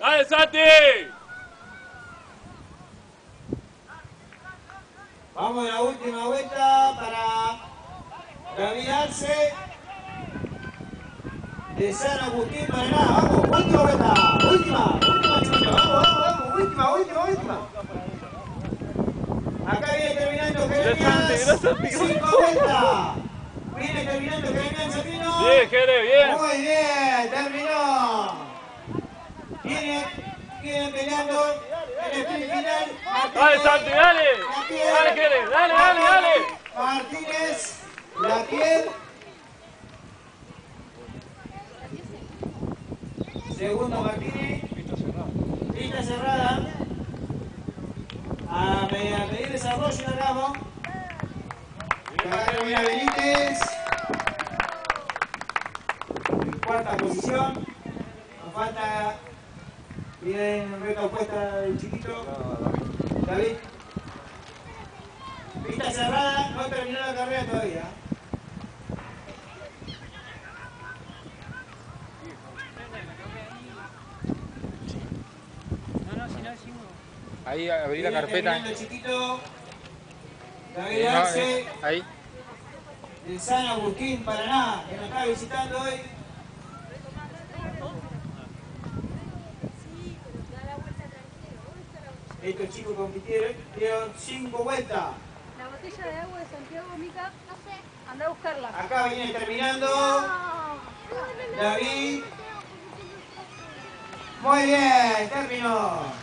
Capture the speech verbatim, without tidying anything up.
¡Dale, Santi! Vamos a la última vuelta para David Arce de San Agustín, Paraná. Vamos, última vuelta, última, última, chiquito. Vamos, vamos, vamos, última, última, última. Acá viene terminando Jeremías. Cinco vueltas. Viene terminando Jeremías Sapino. Bien, Jere, bien. Muy bien, terminó. Viene, viene peleando en el sprint final. Dale, Santi, dale. Dale, Jere, dale, dale, dale. Martínez, la piel. Segundo Martínez. Pista cerrada. A pedir desarrollo en el ramo. Acá termina Benítez. Cuarta posición. Nos falta. Bien, reta opuesta del chiquito. David. Pista cerrada, no terminó la carrera todavía. Ahí abrí la carpeta. El chiquito David Eh, no, Arce, eh, ahí. de San Agustín, Paraná, que nos está visitando hoy. Estos chicos compitieron, dieron cinco vueltas. La botella de agua de Santiago, Mica, no sé, anda a buscarla. Acá viene terminando David. Muy bien, terminó.